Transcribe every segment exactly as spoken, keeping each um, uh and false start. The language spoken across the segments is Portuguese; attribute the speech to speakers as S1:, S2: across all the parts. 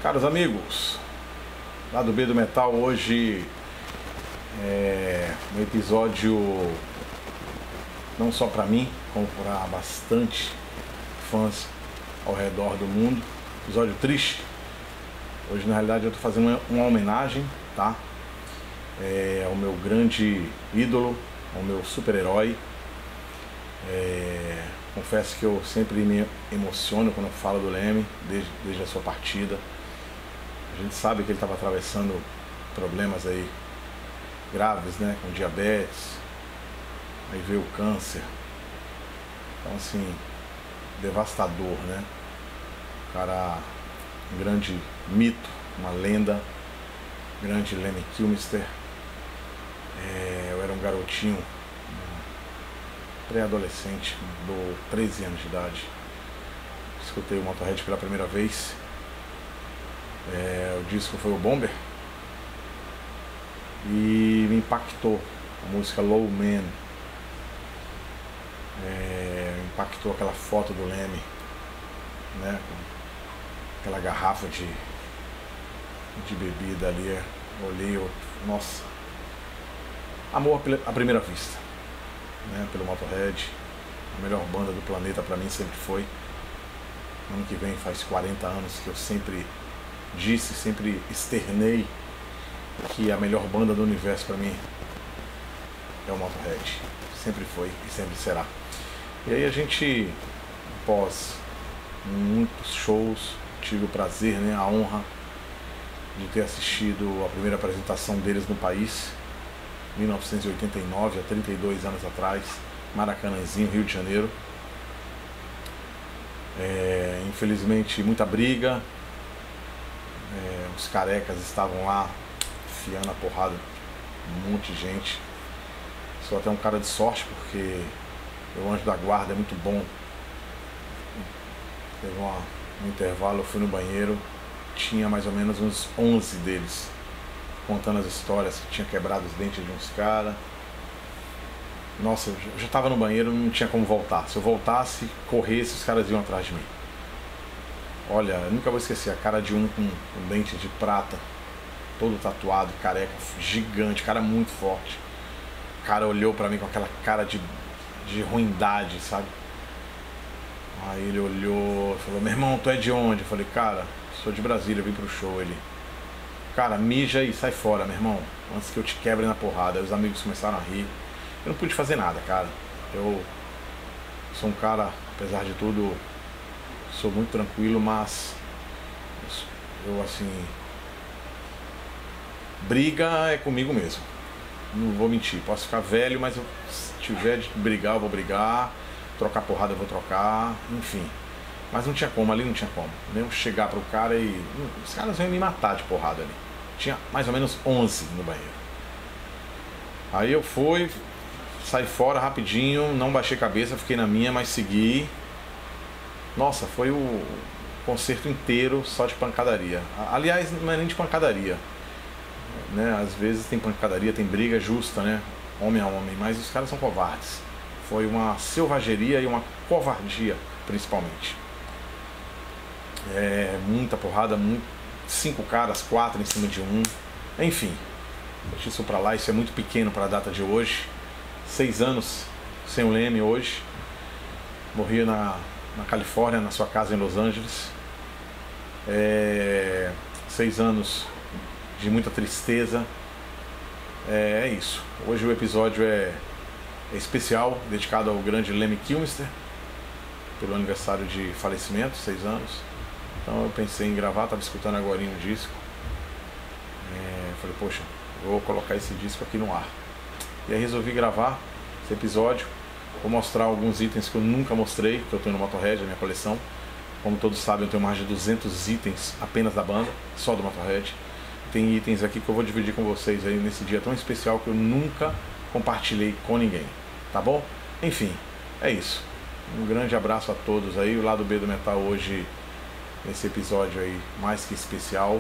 S1: Caros amigos, Lado B do Metal, hoje é um episódio não só para mim, como para bastante fãs ao redor do mundo. Episódio triste. Hoje na realidade eu estou fazendo uma, uma homenagem, tá? É, ao meu grande ídolo, ao meu super-herói. É, confesso que eu sempre me emociono quando eu falo do Leme, desde, desde a sua partida. A gente sabe que ele estava atravessando problemas aí graves, né, com diabetes, aí veio o câncer. Então assim, devastador, né? O cara, um grande mito, uma lenda, grande Lemmy Kilmister. É, eu era um garotinho, um pré-adolescente, com treze anos de idade. Escutei o Motorhead pela primeira vez. É, o disco foi o Bomber e me impactou a música Low Man. É, impactou aquela foto do Leme, né, com aquela garrafa de, de bebida ali. Eu olhei, eu, nossa, amor à primeira vista, né, pelo Motorhead, a melhor banda do planeta pra mim sempre foi. Ano que vem faz quarenta anos que eu sempre disse, sempre externei que a melhor banda do universo para mim é o Motorhead. Sempre foi e sempre será. E aí a gente, após muitos shows, tive o prazer, né, a honra de ter assistido a primeira apresentação deles no país, em mil novecentos e oitenta e nove, há trinta e dois anos atrás, Maracanãzinho, Rio de Janeiro. É, infelizmente muita briga. É, os carecas estavam lá enfiando a porrada, um monte de gente. Sou até um cara de sorte, porque o anjo da guarda é muito bom. Teve uma, um intervalo, eu fui no banheiro, tinha mais ou menos uns onze deles contando as histórias que tinha quebrado os dentes de uns caras. Nossa, eu já estava no banheiro, não tinha como voltar. Se eu voltasse, corresse, os caras iam atrás de mim. Olha, eu nunca vou esquecer a cara de um com um dente de prata, todo tatuado, careca, gigante, cara muito forte. O cara olhou pra mim com aquela cara de, de ruindade, sabe? Aí ele olhou e falou: meu irmão, tu é de onde? Eu falei: cara, sou de Brasília, vim pro show. Ele: cara, mija e sai fora, meu irmão, antes que eu te quebre na porrada. Aí os amigos começaram a rir. Eu não pude fazer nada, cara. Eu sou um cara, apesar de tudo, sou muito tranquilo, mas eu, assim, briga é comigo mesmo. Não vou mentir, posso ficar velho, mas eu, se tiver de brigar, eu vou brigar, trocar porrada, eu vou trocar, enfim. Mas não tinha como, ali não tinha como. Nem eu chegar pro cara e... os caras iam me matar de porrada ali. Tinha mais ou menos onze no banheiro. Aí eu fui, saí fora rapidinho, não baixei cabeça, fiquei na minha, mas segui. Nossa, foi o concerto inteiro só de pancadaria. Aliás, não é nem de pancadaria, né? Às vezes tem pancadaria, tem briga justa, né? Homem a homem, mas os caras são covardes. Foi uma selvageria e uma covardia, principalmente. É, muita porrada, muito, cinco caras, quatro em cima de um. Enfim, deixa isso pra lá, isso é muito pequeno para a data de hoje. Seis anos sem o Leme hoje. Morri na... na Califórnia, na sua casa em Los Angeles. É, seis anos de muita tristeza. É, é isso. Hoje o episódio é, é especial, dedicado ao grande Lemmy Kilmister, pelo aniversário de falecimento, seis anos. Então eu pensei em gravar, estava escutando agora um disco. É, falei, poxa, vou colocar esse disco aqui no ar. E aí resolvi gravar esse episódio. Vou mostrar alguns itens que eu nunca mostrei, que eu tenho no Motorhead, na minha coleção. Como todos sabem, eu tenho mais de duzentos itens apenas da banda, só do Motorhead. Tem itens aqui que eu vou dividir com vocês aí nesse dia tão especial que eu nunca compartilhei com ninguém, tá bom? Enfim, é isso. Um grande abraço a todos aí. O Lado B do Metal hoje, nesse episódio aí mais que especial.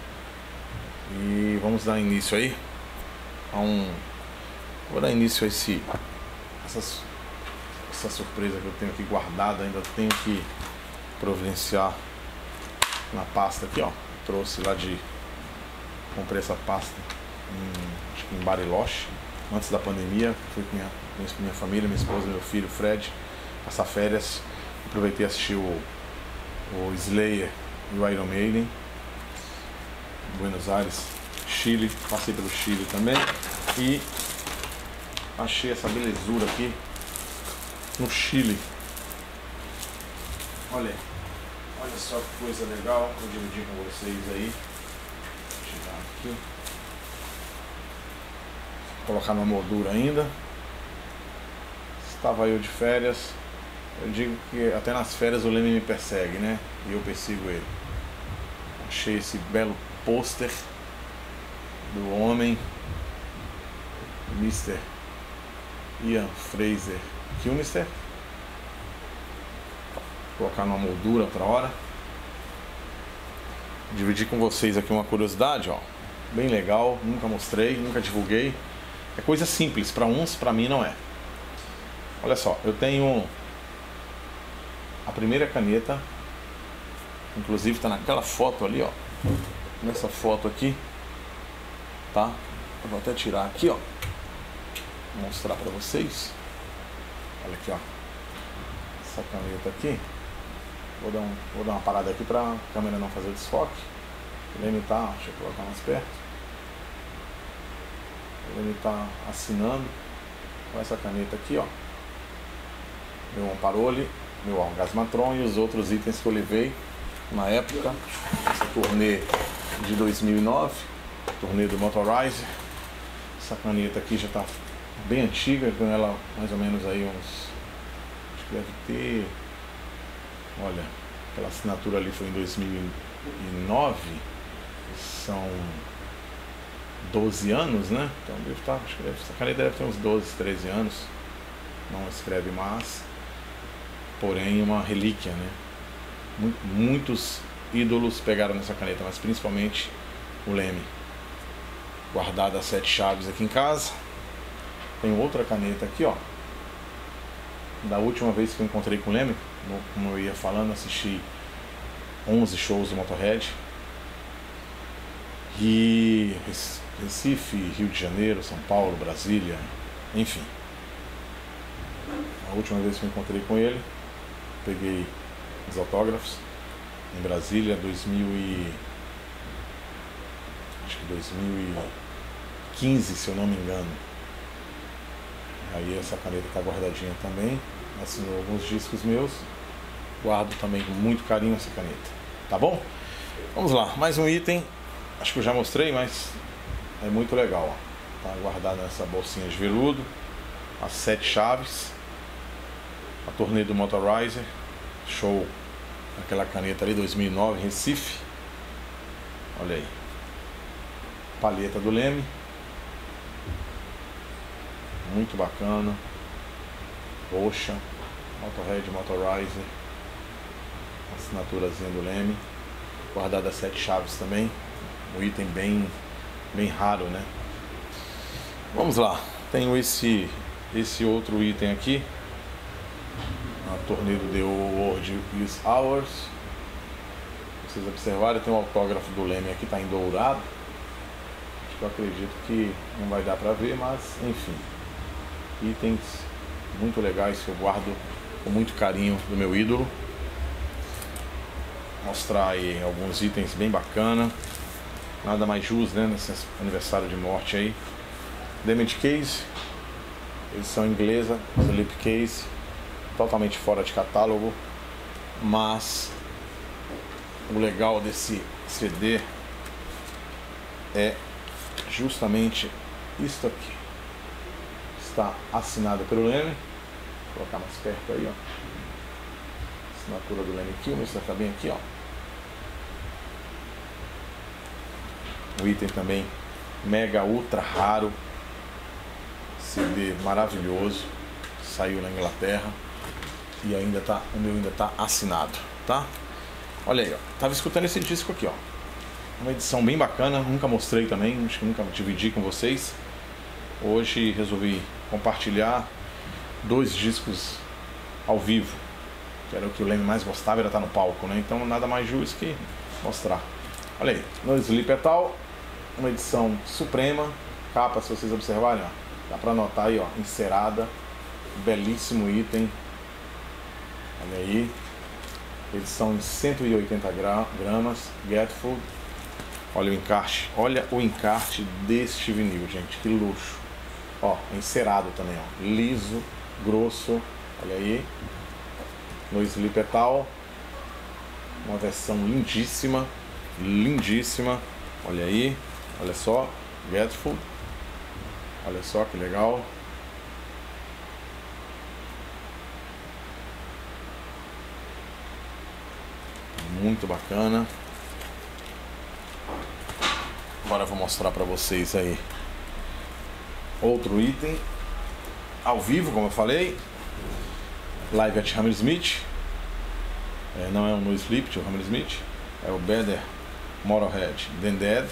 S1: E vamos dar início aí a um... Vou dar início a esse... Essas... essa surpresa que eu tenho aqui guardada, ainda tenho que providenciar na pasta aqui, ó. trouxe lá de... Comprei essa pasta em, acho que em Bariloche, antes da pandemia. Fui com minha, minha família, minha esposa, meu filho, Fred, passar férias. Aproveitei e assisti o, o Slayer e o Iron Maiden. Buenos Aires, Chile. Passei pelo Chile também. E achei essa belezura aqui no Chile. Olha, olha só que coisa legal. Vou dividir com vocês aí. Vou tirar aqui. Vou colocar numa moldura ainda. Estava eu de férias. Eu digo que até nas férias o Leme me persegue, né? E eu persigo ele. Achei esse belo pôster do homem, mister Ian Fraser Kilmister. Vou colocar numa moldura outra hora. Dividir com vocês aqui uma curiosidade, ó. Bem legal, nunca mostrei, nunca divulguei. É coisa simples, para uns, para mim não é. Olha só, eu tenho a primeira caneta, inclusive tá naquela foto ali, ó. Nessa foto aqui, tá? Eu vou até tirar aqui, ó. Vou mostrar para vocês. Olha aqui, ó. Essa caneta aqui. Vou dar, um, vou dar uma parada aqui para a câmera não fazer desfoque. O Leme tá, deixa eu colocar mais perto. O Leme tá assinando com essa caneta aqui, ó. Meu Amparoli, meu Orgasmatron e os outros itens que eu levei na época. Essa turnê de dois mil e nove, turnê do Motorizer. Essa caneta aqui já tá bem antiga, com ela mais ou menos aí uns... Acho que deve ter... Olha, aquela assinatura ali foi em dois mil e nove, são doze anos, né? Então deve estar, acho que deve, essa caneta deve ter uns doze, treze anos. Não escreve mais, porém uma relíquia, né? Muitos ídolos pegaram nessa caneta, mas principalmente o Leme. Guardada a sete chaves aqui em casa. Tem outra caneta aqui, ó. Da última vez que eu encontrei com o Leme, como eu ia falando, assisti onze shows do Motorhead. E Recife, Rio de Janeiro, São Paulo, Brasília, enfim. A última vez que eu encontrei com ele, peguei os autógrafos em Brasília, dois mil e... acho que dois mil e quinze, se eu não me engano. Aí essa caneta está guardadinha também. Assinou alguns discos meus. Guardo também com muito carinho essa caneta. Tá bom? Vamos lá, mais um item. Acho que eu já mostrei, mas é muito legal, ó. Tá guardado nessa bolsinha de veludo. As sete chaves. A turnê do Motorizer. Show. Aquela caneta ali, dois mil e nove, Recife. Olha aí. Palheta do Leme. Muito bacana. Roxa. Motorhead, Motorizer. Assinaturazinha do Leme. Guardada as sete chaves também. Um item bem, bem raro, né? Vamos lá. Tenho esse, esse outro item aqui. A turnê do The World Is Ours. Vocês observarem, tem um autógrafo do Leme aqui, tá em dourado. Acho que eu acredito que não vai dar pra ver, mas enfim. Itens muito legais que eu guardo com muito carinho do meu ídolo. Mostrar aí alguns itens bem bacana. Nada mais justo, né, nesse aniversário de morte aí. Damage Case, edição inglesa, slipcase, totalmente fora de catálogo, mas o legal desse C D é justamente isso aqui. Está assinado pelo Leme. Vou colocar mais perto aí, ó. Assinatura do Leme Kilmister, está bem aqui, ó. O item também mega ultra raro. C D maravilhoso. Saiu na Inglaterra. E ainda tá, o meu ainda tá assinado, tá? Olha aí, ó. Tava escutando esse disco aqui, ó. Uma edição bem bacana, nunca mostrei também, acho que nunca dividi com vocês. Hoje resolvi compartilhar dois discos ao vivo, que era o que o Leme mais gostava, era estar no palco, né? Então nada mais justo que mostrar. Olha aí, no Sleep et al, uma edição suprema, capa, se vocês observarem, ó, dá pra notar aí, ó, encerada, belíssimo item. Olha aí, edição de cento e oitenta gramas, Getful. Olha o encarte, olha o encarte deste vinil, gente, que luxo. Ó, encerado também, ó, liso, grosso, olha aí. No Sleep et al, uma versão lindíssima, lindíssima, olha aí, olha só, Getful, olha só que legal. Muito bacana. Agora eu vou mostrar para vocês aí outro item ao vivo, como eu falei, Live at Hammersmith. É, não é um No Sleep, o Hammersmith, é o Better Motorhead Than Dead.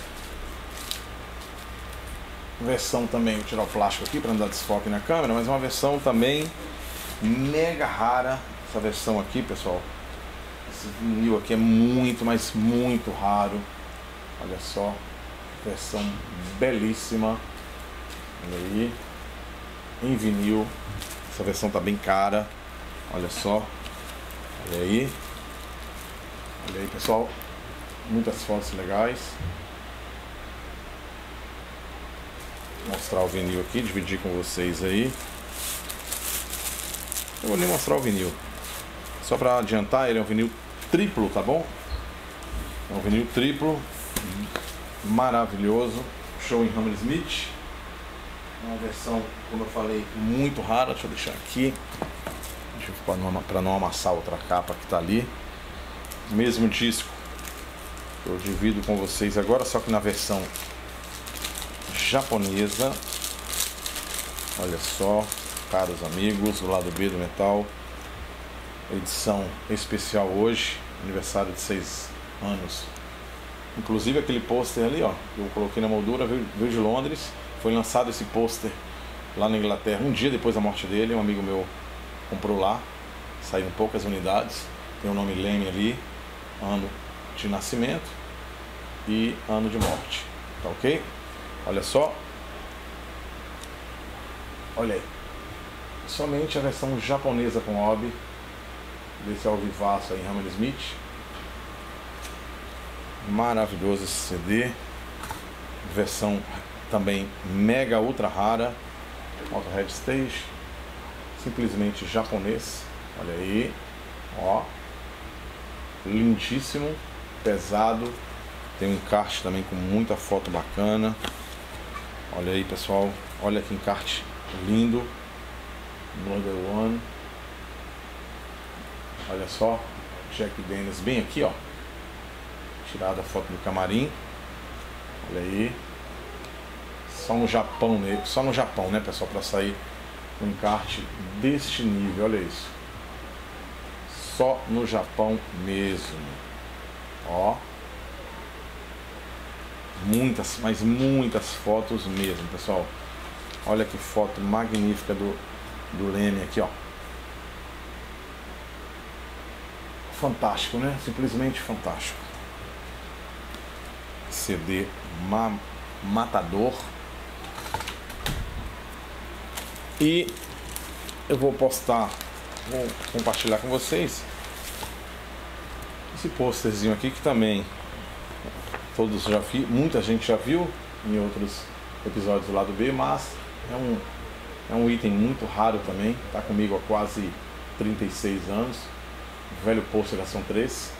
S1: Versão também, vou tirar o plástico aqui para não dar desfoque na câmera, mas é uma versão também mega rara. Essa versão aqui, pessoal, esse vinil aqui é muito, mas muito raro. Olha só, versão belíssima. Olha aí, em vinil. Essa versão tá bem cara. Olha só, olha aí, olha aí, pessoal, muitas fotos legais. Vou mostrar o vinil aqui, dividir com vocês aí. Eu vou nem mostrar o vinil, só para adiantar, ele é um vinil triplo, tá bom? É um vinil triplo, maravilhoso, show em Hammersmith. Uma versão, como eu falei, muito rara. Deixa eu deixar aqui, para não amassar outra capa que está ali. Mesmo disco, eu divido com vocês agora, só que na versão japonesa. Olha só, caros amigos, do lado B do metal, edição especial hoje, aniversário de seis anos. Inclusive aquele pôster ali, ó, que eu coloquei na moldura, veio, veio de Londres. Foi lançado esse pôster lá na Inglaterra um dia depois da morte dele. Um amigo meu comprou lá, saíram poucas unidades. Tem o nome Lemmy ali, ano de nascimento e ano de morte, tá ok? Olha só, olha aí, somente a versão japonesa com Obi desse ao vivaço aí em Hammersmith. Maravilhoso esse C D, versão também mega ultra rara, Motorhead Stage, simplesmente japonês. Olha aí, ó, lindíssimo, pesado, tem um encarte também com muita foto bacana. Olha aí, pessoal, olha que encarte lindo, Number One. Olha só, Jack Daniels bem aqui, ó, tirada a foto do camarim. Olha aí, só no Japão, né? Só no Japão, né, pessoal, para sair um encarte deste nível. Olha isso, só no Japão mesmo, ó, muitas, mas muitas fotos mesmo, pessoal. Olha que foto magnífica do, do Lemmy aqui, ó, fantástico, né? Simplesmente fantástico. C D ma matador. E eu vou postar, vou compartilhar com vocês esse posterzinho aqui que também todos já vi, muita gente já viu em outros episódios do lado B, mas é um, é um item muito raro também, tá comigo há quase trinta e seis anos, o velho pôster da Ação três,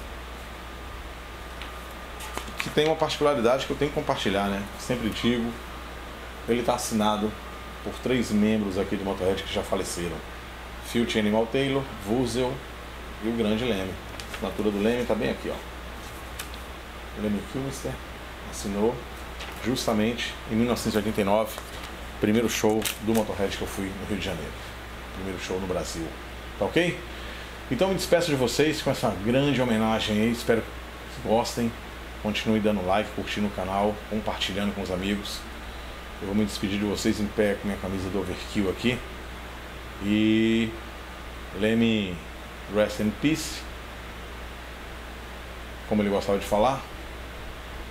S1: que tem uma particularidade que eu tenho que compartilhar, né? Sempre digo, ele está assinado por três membros aqui do Motorhead que já faleceram: Filthy Animal Taylor, Vuzell e o grande Lemmy. A assinatura do Lemmy está bem aqui, ó. Lemmy Kilmister assinou justamente em mil novecentos e oitenta e nove, primeiro show do Motorhead que eu fui no Rio de Janeiro, primeiro show no Brasil, tá ok? Então me despeço de vocês com essa grande homenagem aí, espero que gostem, continue dando like, curtindo o canal, compartilhando com os amigos. Eu vou me despedir de vocês em pé com minha camisa do Overkill aqui. E Lemmy, rest in peace, como ele gostava de falar.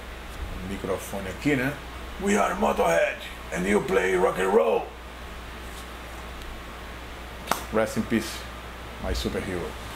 S1: microfone aqui, né? We are Motorhead and you play rock and roll. Rest in peace, my superhero.